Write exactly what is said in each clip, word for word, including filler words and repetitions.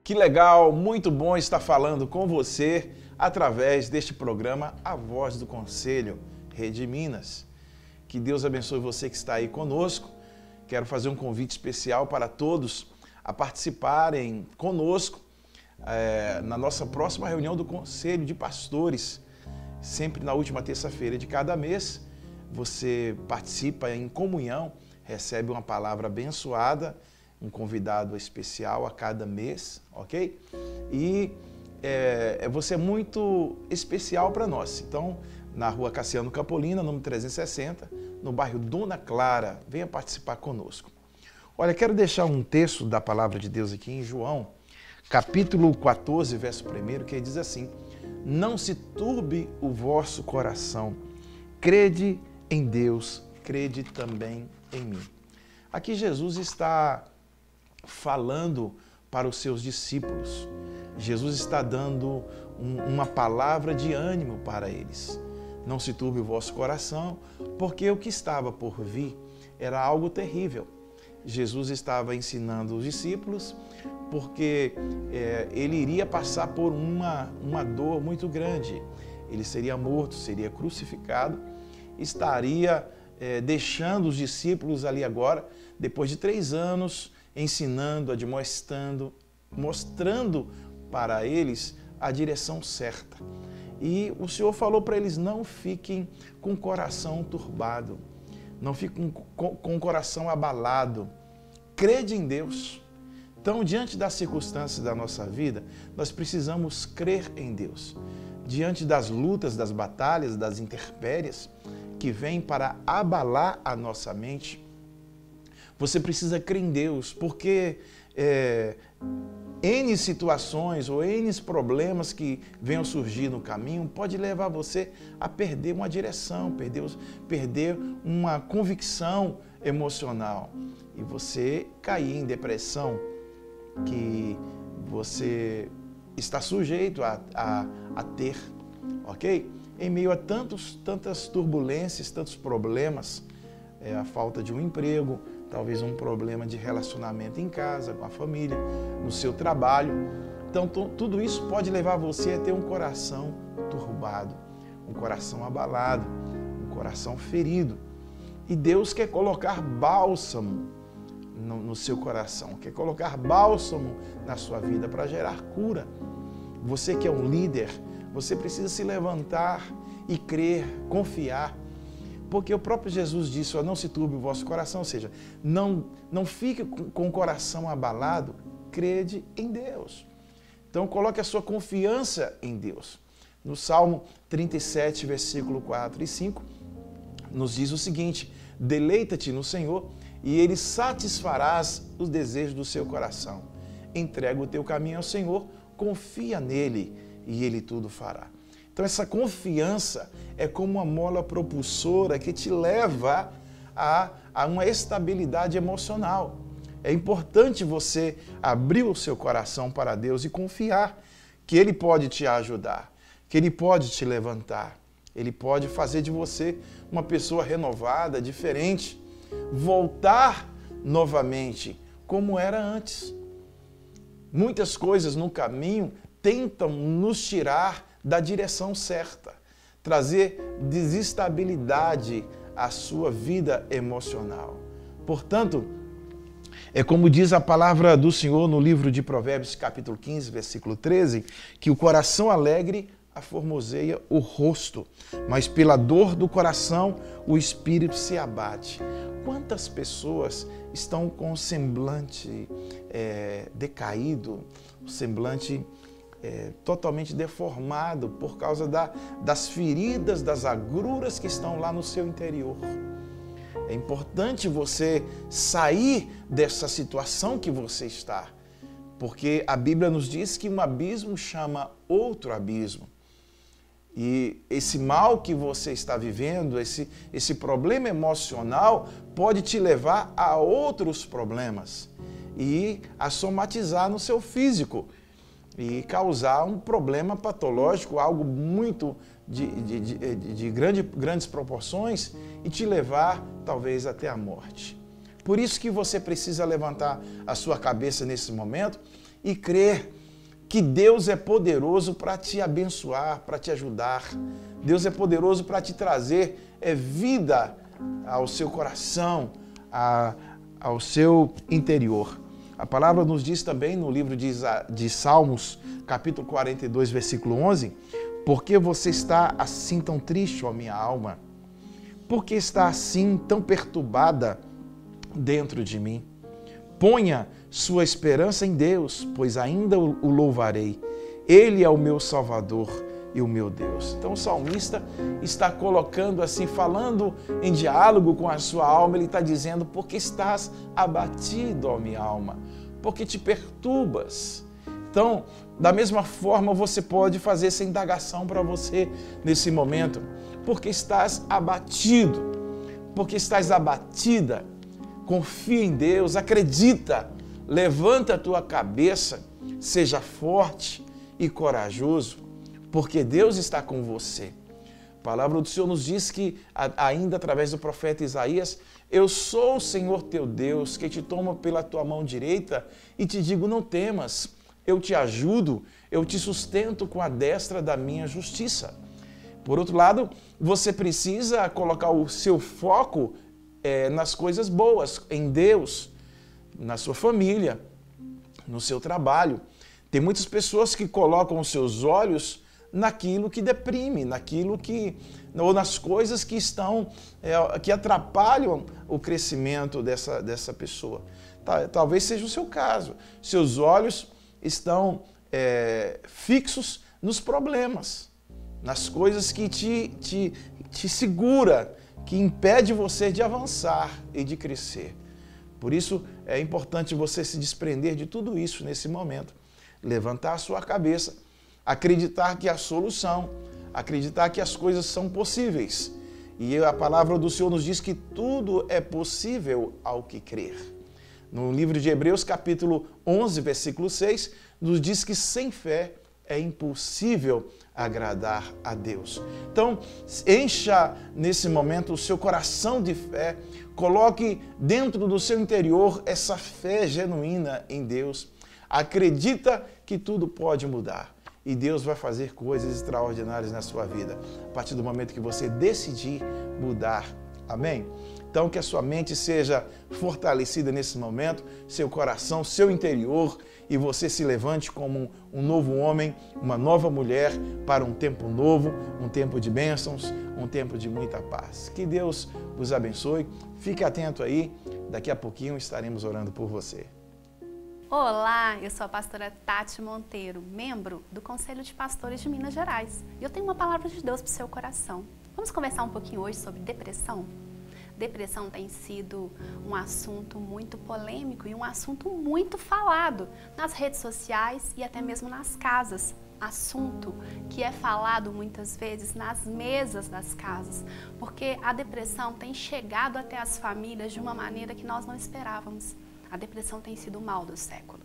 Que legal, muito bom estar falando com você através deste programa A Voz do Conselho, Rede Minas. Que Deus abençoe você que está aí conosco. Quero fazer um convite especial para todos a participarem conosco é, na nossa próxima reunião do Conselho de Pastores. Sempre na última terça-feira de cada mês, você participa em comunhão, recebe uma palavra abençoada, um convidado especial a cada mês, ok? E é, você é muito especial para nós. Então, na rua Cassiano Capolina, número trezentos e sessenta, no bairro Dona Clara, venha participar conosco. Olha, quero deixar um texto da palavra de Deus aqui em João, capítulo quatorze, verso primeiro, que diz assim: não se turbe o vosso coração, crede em Deus, crede também em mim. Aqui Jesus está falando para os seus discípulos. Jesus está dando um, uma palavra de ânimo para eles. Não se turbe o vosso coração, porque o que estava por vir era algo terrível. Jesus estava ensinando os discípulos porque é, ele iria passar por uma, uma dor muito grande. Ele seria morto, seria crucificado, estaria é, deixando os discípulos ali agora, depois de três anos, ensinando, admoestando, mostrando para eles a direção certa. E o Senhor falou para eles: não fiquem com o coração turbado, não fiquem com, com o coração abalado, crede em Deus. Então, diante das circunstâncias da nossa vida, nós precisamos crer em Deus. Diante das lutas, das batalhas, das intempéries que vêm para abalar a nossa mente, você precisa crer em Deus, porque é, N situações ou N problemas que venham surgir no caminho pode levar você a perder uma direção, perder, perder uma convicção emocional e você cair em depressão, que você está sujeito a, a, a ter, ok? Em meio a tantos, tantas turbulências, tantos problemas, é, a falta de um emprego, talvez um problema de relacionamento em casa, com a família, no seu trabalho. Então, tudo isso pode levar você a ter um coração turbado, um coração abalado, um coração ferido. E Deus quer colocar bálsamo no, no seu coração, quer colocar bálsamo na sua vida para gerar cura. Você que é um líder, você precisa se levantar e crer, confiar. Porque o próprio Jesus disse: ó, não se turbe o vosso coração, ou seja, não, não fique com, com o coração abalado, crede em Deus. Então coloque a sua confiança em Deus. No Salmo trinta e sete, versículo quatro e cinco, nos diz o seguinte: deleita-te no Senhor e Ele satisfarás os desejos do seu coração. Entrega o teu caminho ao Senhor, confia nele e Ele tudo fará. Então essa confiança é como uma mola propulsora que te leva a, a uma estabilidade emocional. É importante você abrir o seu coração para Deus e confiar que Ele pode te ajudar, que Ele pode te levantar, Ele pode fazer de você uma pessoa renovada, diferente, voltar novamente como era antes. Muitas coisas no caminho tentam nos tirar da direção certa, trazer desestabilidade à sua vida emocional. Portanto, é como diz a palavra do Senhor no livro de Provérbios, capítulo quinze, versículo treze, que o coração alegre aformoseia o rosto, mas pela dor do coração o espírito se abate. Quantas pessoas estão com o semblante é, decaído, o semblante É, totalmente deformado por causa da, das feridas, das agruras que estão lá no seu interior. É importante você sair dessa situação que você está, porque a Bíblia nos diz que um abismo chama outro abismo. E esse mal que você está vivendo, esse, esse problema emocional pode te levar a outros problemas e a somatizar no seu físico e causar um problema patológico, algo muito de, de, de, de grande, grandes proporções e te levar talvez até a morte. Por isso que você precisa levantar a sua cabeça nesse momento e crer que Deus é poderoso para te abençoar, para te ajudar. Deus é poderoso para te trazer é, vida ao seu coração, a, ao seu interior. A palavra nos diz também no livro de, de Salmos, capítulo quarenta e dois, versículo onze, por que você está assim tão triste, ó minha alma? Por que está assim tão perturbada dentro de mim? Ponha sua esperança em Deus, pois ainda o louvarei. Ele é o meu Salvador e o meu Deus. Então o salmista está colocando assim, falando em diálogo com a sua alma, ele está dizendo, por que estás abatido, ó minha alma? Por que te perturbas? Então, da mesma forma, você pode fazer essa indagação para você nesse momento. Por que estás abatido? Por que estás abatida? Confia em Deus, acredita, levanta a tua cabeça, seja forte e corajoso, porque Deus está com você. A palavra do Senhor nos diz que, ainda através do profeta Isaías, eu sou o Senhor teu Deus, que te toma pela tua mão direita e te digo, não temas, eu te ajudo, eu te sustento com a destra da minha justiça. Por outro lado, você precisa colocar o seu foco É, nas coisas boas, em Deus, na sua família, no seu trabalho. Tem muitas pessoas que colocam os seus olhos naquilo que deprime, naquilo que, ou nas coisas que estão, é, que atrapalham o crescimento dessa, dessa pessoa. Talvez seja o seu caso. Seus olhos estão é, fixos nos problemas, nas coisas que te, te, te segura, que impede você de avançar e de crescer. Por isso, é importante você se desprender de tudo isso nesse momento. Levantar a sua cabeça, acreditar que há solução, acreditar que as coisas são possíveis. E a palavra do Senhor nos diz que tudo é possível ao que crer. No livro de Hebreus, capítulo onze, versículo seis, nos diz que sem fé é impossível agradar a Deus. Então, encha nesse momento o seu coração de fé, coloque dentro do seu interior essa fé genuína em Deus. Acredita que tudo pode mudar e Deus vai fazer coisas extraordinárias na sua vida, a partir do momento que você decidir mudar. Amém? Então, que a sua mente seja fortalecida nesse momento, seu coração, seu interior, e você se levante como um novo homem, uma nova mulher para um tempo novo, um tempo de bênçãos, um tempo de muita paz. Que Deus os abençoe. Fique atento aí, daqui a pouquinho estaremos orando por você. Olá, eu sou a pastora Tati Monteiro, membro do Conselho de Pastores de Minas Gerais. E eu tenho uma palavra de Deus para o seu coração. Vamos conversar um pouquinho hoje sobre depressão? Depressão tem sido um assunto muito polêmico e um assunto muito falado nas redes sociais e até mesmo nas casas. Assunto que é falado muitas vezes nas mesas das casas, porque a depressão tem chegado até as famílias de uma maneira que nós não esperávamos. A depressão tem sido o mal do século.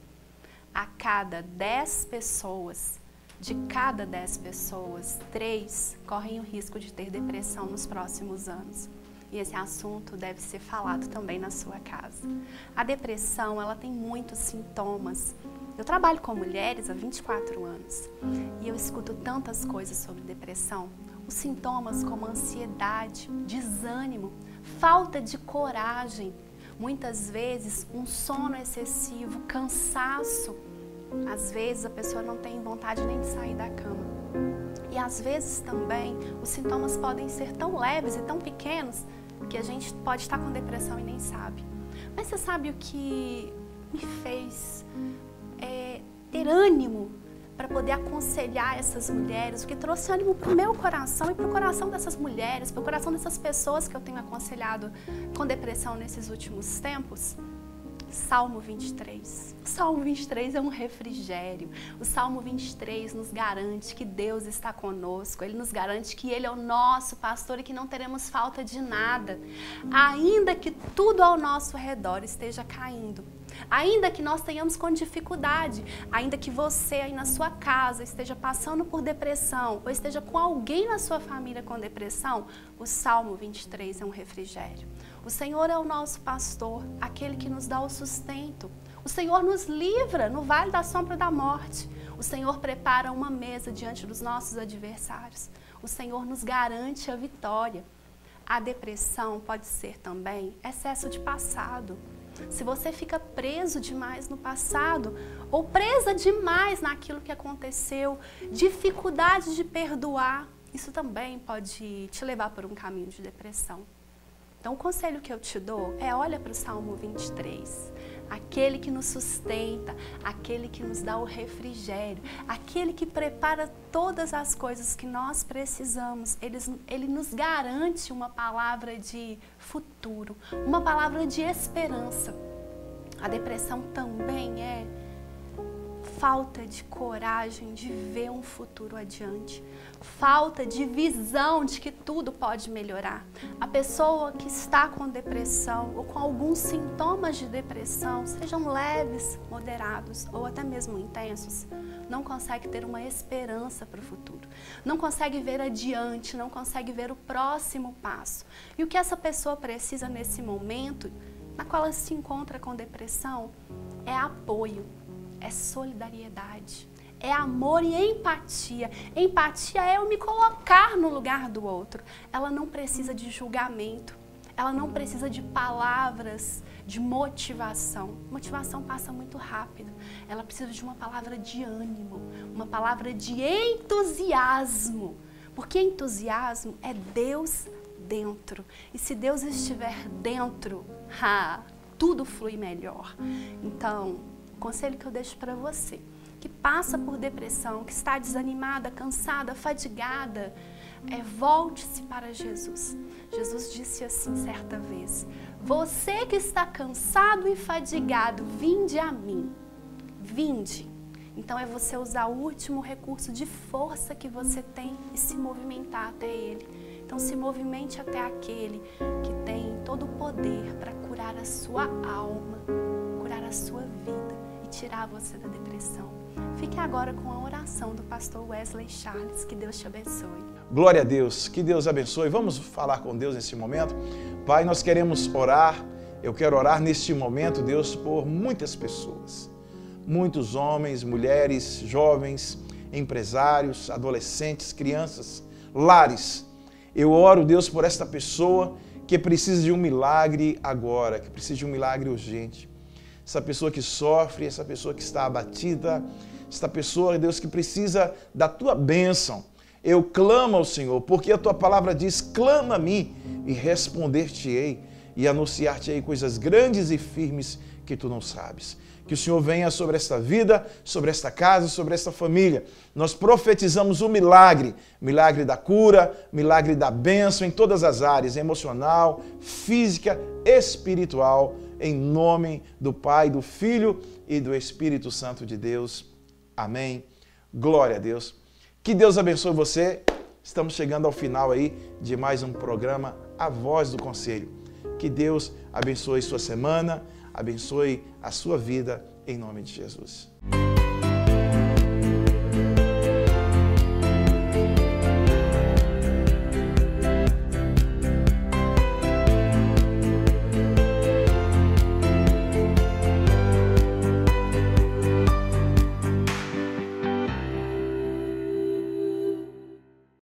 A cada dez pessoas, de cada dez pessoas, três correm o risco de ter depressão nos próximos anos. E esse assunto deve ser falado também na sua casa. A depressão, ela tem muitos sintomas. Eu trabalho com mulheres há vinte e quatro anos e eu escuto tantas coisas sobre depressão. Os sintomas como ansiedade, desânimo, falta de coragem, muitas vezes um sono excessivo, cansaço. Às vezes a pessoa não tem vontade nem de sair da cama. E às vezes também os sintomas podem ser tão leves e tão pequenos que a gente pode estar com depressão e nem sabe. Mas você sabe o que me fez é, ter ânimo para poder aconselhar essas mulheres, o que trouxe ânimo para o meu coração e para o coração dessas mulheres, para o coração dessas pessoas que eu tenho aconselhado com depressão nesses últimos tempos? Salmo vinte e três. O Salmo vinte e três é um refrigério. O Salmo vinte e três nos garante que Deus está conosco. Ele nos garante que Ele é o nosso pastor e que não teremos falta de nada. Ainda que tudo ao nosso redor esteja caindo, ainda que nós tenhamos com dificuldade, ainda que você aí na sua casa esteja passando por depressão ou esteja com alguém na sua família com depressão, o Salmo vinte e três é um refrigério. O Senhor é o nosso pastor, aquele que nos dá o sustento, O Senhor nos livra no vale da sombra da morte. O Senhor prepara uma mesa diante dos nossos adversários. O Senhor nos garante a vitória. A depressão pode ser também excesso de passado. Se você fica preso demais no passado ou presa demais naquilo que aconteceu, dificuldade de perdoar, isso também pode te levar por um caminho de depressão. Então, o conselho que eu te dou é olha para o Salmo vinte e três. Aquele que nos sustenta, aquele que nos dá o refrigério, aquele que prepara todas as coisas que nós precisamos. Ele, ele nos garante uma palavra de futuro, uma palavra de esperança. A depressão também é falta de coragem de ver um futuro adiante, falta de visão de que tudo pode melhorar. A pessoa que está com depressão ou com alguns sintomas de depressão, sejam leves, moderados ou até mesmo intensos, não consegue ter uma esperança para o futuro, não consegue ver adiante, não consegue ver o próximo passo. E o que essa pessoa precisa nesse momento, na qual ela se encontra com depressão, é apoio. É solidariedade, é amor e empatia. Empatia é eu me colocar no lugar do outro. Ela não precisa de julgamento, ela não precisa de palavras de motivação. Motivação passa muito rápido. Ela precisa de uma palavra de ânimo, uma palavra de entusiasmo. Porque entusiasmo é Deus dentro. E se Deus estiver dentro, ah, tudo flui melhor. Então, o conselho que eu deixo para você, que passa por depressão, que está desanimada, cansada, fadigada, é volte-se para Jesus. Jesus disse assim certa vez: você que está cansado e fadigado, vinde a mim. Vinde. Então é você usar o último recurso de força que você tem e se movimentar até Ele. Então se movimente até aquele que tem todo o poder para curar a sua alma, curar a sua vida, tirar você da depressão. Fique agora com a oração do pastor Wesley Charles. Que Deus te abençoe. Glória a Deus. Que Deus abençoe. Vamos falar com Deus nesse momento. Pai, nós queremos orar. Eu quero orar neste momento, Deus, por muitas pessoas. Muitos homens, mulheres, jovens, empresários, adolescentes, crianças, lares. Eu oro, Deus, por esta pessoa que precisa de um milagre agora, que precisa de um milagre urgente. Essa pessoa que sofre, essa pessoa que está abatida, essa pessoa, Deus, que precisa da Tua bênção. Eu clamo ao Senhor, porque a Tua palavra diz, clama a mim e responder-te-ei e anunciar-te-ei coisas grandes e firmes que Tu não sabes. Que o Senhor venha sobre esta vida, sobre esta casa, sobre esta família. Nós profetizamos o milagre, milagre da cura, milagre da bênção em todas as áreas, emocional, física, espiritual, em nome do Pai, do Filho e do Espírito Santo de Deus. Amém. Glória a Deus. Que Deus abençoe você. Estamos chegando ao final aí de mais um programa, A Voz do Conselho. Que Deus abençoe sua semana, abençoe a sua vida, em nome de Jesus.